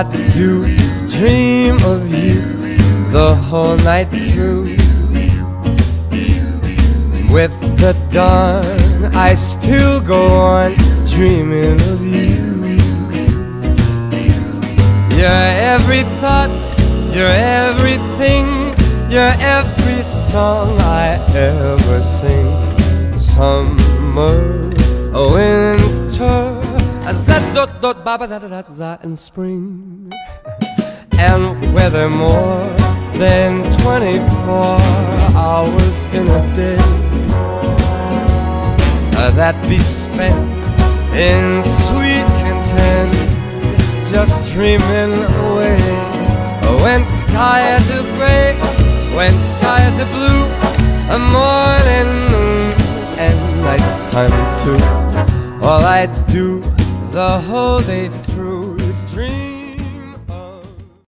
I do is dream of you the whole night through. With the dawn, I still go on dreaming of you. You're every thought, you're everything, you're every song I ever sing. Summer, winter, and spring. And whether more than 24 hours in a day that be spent in sweet content, just dreaming away. When skies are gray, when skies are blue, a morning, noon, and nighttime too. All I do the whole day through